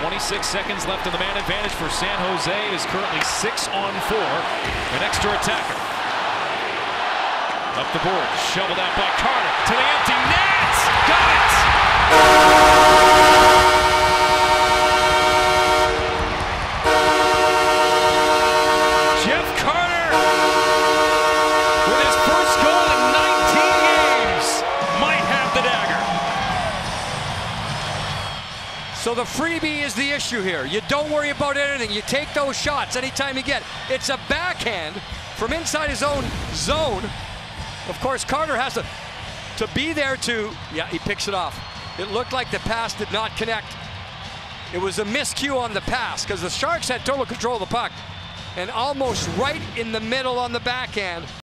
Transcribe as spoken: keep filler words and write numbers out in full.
twenty-six seconds left in the man advantage for San Jose. It is currently six on four. An extra attacker. Up the board, shoveled out by Carter to the empty net. Got it! Jeff Carter with his first goal in nineteen games might have the dagger. So the freebie is the issue here. You don't worry about anything. You take those shots anytime you get. It's a backhand from inside his own zone. Of course, Carter has to, to be there to, yeah, he picks it off. It looked like the pass did not connect. It was a miscue on the pass because the Sharks had total control of the puck and almost right in the middle on the backhand.